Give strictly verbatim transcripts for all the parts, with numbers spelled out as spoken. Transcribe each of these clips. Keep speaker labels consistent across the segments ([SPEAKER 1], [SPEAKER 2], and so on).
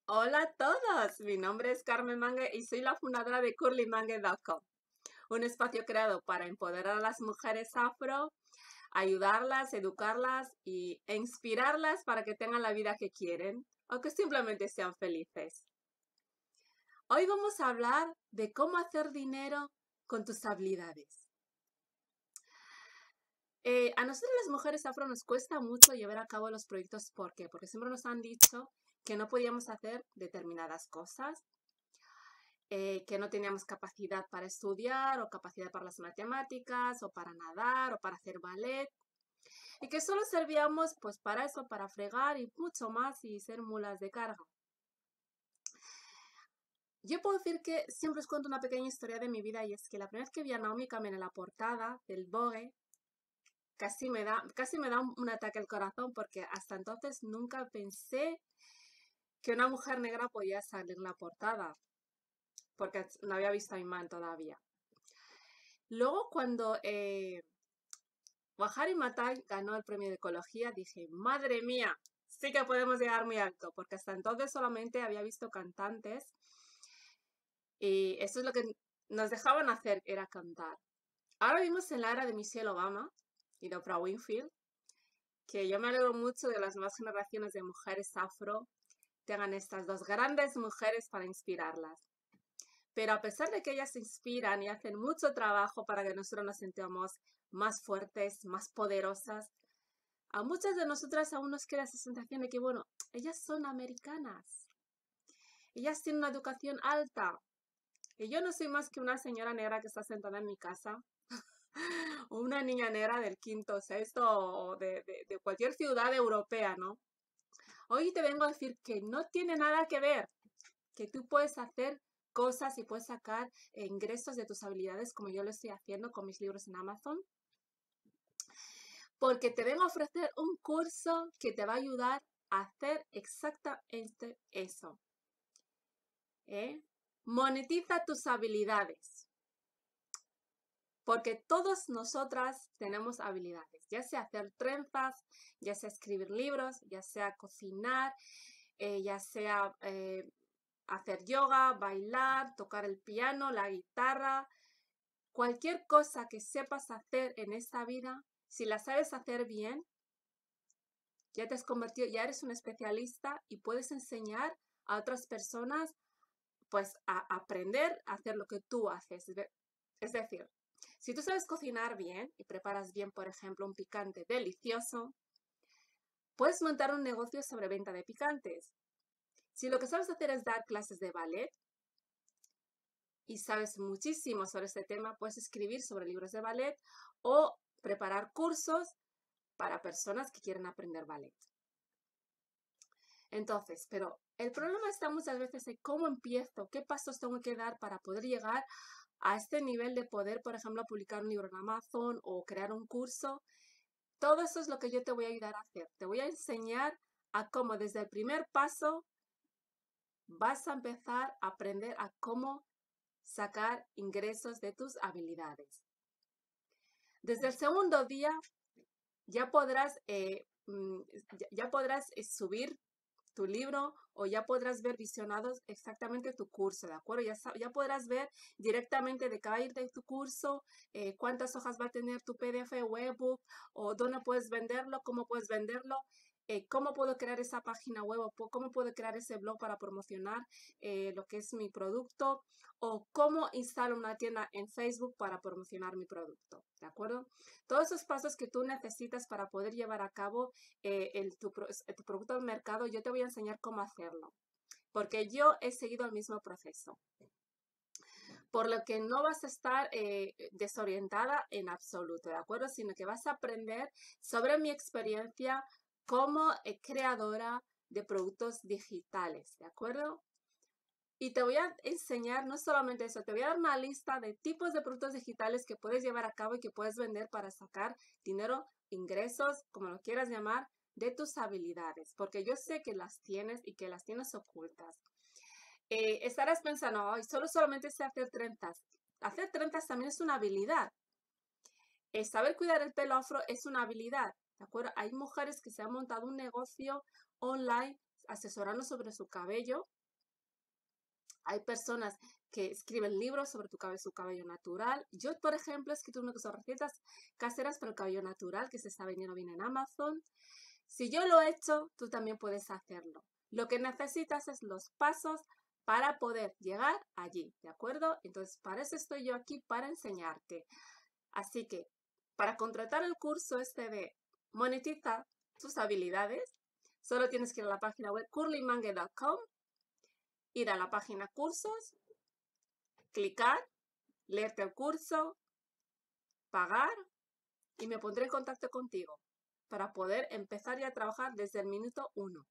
[SPEAKER 1] Hola a todos, mi nombre es Carmen Mangue y soy la fundadora de curly mangue punto com, un espacio creado para empoderar a las mujeres afro, ayudarlas, educarlas y, e inspirarlas para que tengan la vida que quieren o que simplemente sean felices. Hoy vamos a hablar de cómo hacer dinero con tus habilidades. Eh, a nosotros las mujeres afro nos cuesta mucho llevar a cabo los proyectos. ¿Por qué? Porque siempre nos han dicho que no podíamos hacer determinadas cosas, eh, que no teníamos capacidad para estudiar o capacidad para las matemáticas o para nadar o para hacer ballet y que solo servíamos pues para eso, para fregar y mucho más y ser mulas de carga. Yo puedo decir que siempre os cuento una pequeña historia de mi vida y es que la primera vez que vi a Naomi Campbell en la portada del Vogue casi me da, casi me da un, un ataque al corazón porque hasta entonces nunca pensé que una mujer negra podía salir en la portada porque no había visto a Iman todavía. Luego cuando eh, Wajari Matai ganó el premio de ecología, dije, madre mía, sí que podemos llegar muy alto, porque hasta entonces solamente había visto cantantes y eso es lo que nos dejaban hacer, era cantar. Ahora vivimos en la era de Michelle Obama y de Oprah Winfrey, que yo me alegro mucho de las nuevas generaciones de mujeres afro tengan estas dos grandes mujeres para inspirarlas. Pero a pesar de que ellas se inspiran y hacen mucho trabajo para que nosotros nos sintamos más fuertes, más poderosas, a muchas de nosotras aún nos queda esa sensación de que, bueno, ellas son americanas, ellas tienen una educación alta, y yo no soy más que una señora negra que está sentada en mi casa, o una niña negra del quinto o sexto, o de, de, de cualquier ciudad europea, ¿no? Hoy te vengo a decir que no tiene nada que ver, que tú puedes hacer cosas y puedes sacar eh, ingresos de tus habilidades como yo lo estoy haciendo con mis libros en Amazon, porque te vengo a ofrecer un curso que te va a ayudar a hacer exactamente eso. ¿eh? Monetiza tus habilidades, porque todas nosotras tenemos habilidades, ya sea hacer trenzas, ya sea escribir libros, ya sea cocinar, eh, ya sea eh, hacer yoga, bailar, tocar el piano, la guitarra, cualquier cosa que sepas hacer en esta vida, si la sabes hacer bien, ya te has convertido, ya eres un especialista y puedes enseñar a otras personas pues a aprender a hacer lo que tú haces. Es decir, si tú sabes cocinar bien y preparas bien, por ejemplo, un picante delicioso, puedes montar un negocio sobre venta de picantes. Si lo que sabes hacer es dar clases de ballet y sabes muchísimo sobre este tema, puedes escribir sobre libros de ballet o preparar cursos para personas que quieren aprender ballet. Entonces, pero el problema está muchas veces en cómo empiezo, qué pasos tengo que dar para poder llegar a este nivel de poder, por ejemplo, publicar un libro en Amazon o crear un curso. Todo eso es lo que yo te voy a ayudar a hacer. Te voy a enseñar a cómo desde el primer paso vas a empezar a aprender a cómo sacar ingresos de tus habilidades. Desde el segundo día ya podrás, eh, ya, ya podrás subir tu libro o ya podrás ver visionados exactamente tu curso, ¿de acuerdo? Ya, ya podrás ver directamente de qué va a ir de tu curso, eh, cuántas hojas va a tener tu P D F o ebook, o dónde puedes venderlo, cómo puedes venderlo, eh, cómo puedo crear esa página web o cómo puedo crear ese blog para promocionar eh, lo que es mi producto, o cómo instalo una tienda en Facebook para promocionar mi producto, ¿de acuerdo? Todos esos pasos que tú necesitas para poder llevar a cabo eh, el, tu, tu producto al mercado, yo te voy a enseñar cómo hacerlo, porque yo he seguido el mismo proceso. Por lo que no vas a estar eh, desorientada en absoluto, ¿de acuerdo? Sino que vas a aprender sobre mi experiencia como eh, creadora de productos digitales, ¿de acuerdo? Y te voy a enseñar no solamente eso, te voy a dar una lista de tipos de productos digitales que puedes llevar a cabo y que puedes vender para sacar dinero, ingresos, como lo quieras llamar, de tus habilidades, porque yo sé que las tienes y que las tienes ocultas. Eh, estarás pensando, ay, solo solamente sé hacer trenzas. Hacer trenzas también es una habilidad. Eh, saber cuidar el pelo afro es una habilidad, ¿de acuerdo? Hay mujeres que se han montado un negocio online asesorando sobre su cabello Hay personas que escriben libros sobre tu cabello, su cabello natural. Yo, por ejemplo, he escrito uno que son recetas caseras para el cabello natural, que se está vendiendo bien en Amazon. Si yo lo he hecho, tú también puedes hacerlo. Lo que necesitas es los pasos para poder llegar allí, ¿de acuerdo? Entonces, para eso estoy yo aquí, para enseñarte. Así que, para contratar el curso este de monetiza tus habilidades, solo tienes que ir a la página web curly mange punto com, ir a la página cursos, clicar, leerte el curso, pagar y me pondré en contacto contigo para poder empezar ya a trabajar desde el minuto uno.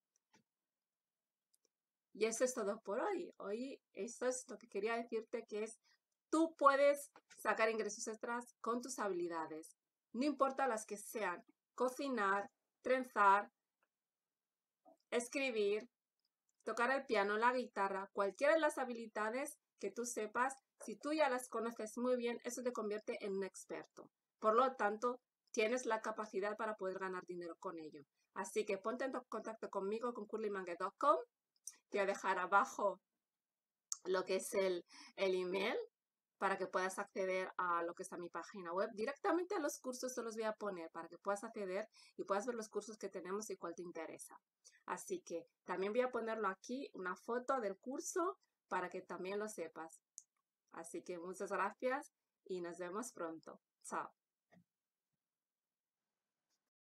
[SPEAKER 1] Y eso es todo por hoy. Hoy eso es lo que quería decirte, que es tú puedes sacar ingresos extras con tus habilidades. No importa las que sean: cocinar, trenzar, escribir, tocar el piano, la guitarra, cualquiera de las habilidades que tú sepas, si tú ya las conoces muy bien, eso te convierte en un experto. Por lo tanto, tienes la capacidad para poder ganar dinero con ello. Así que ponte en contacto conmigo con curly mange punto com. Te voy a dejar abajo lo que es el, el email para que puedas acceder a lo que está mi página web. Directamente a los cursos se los voy a poner para que puedas acceder y puedas ver los cursos que tenemos y cuál te interesa. Así que también voy a ponerlo aquí, una foto del curso, para que también lo sepas. Así que muchas gracias y nos vemos pronto. Chao.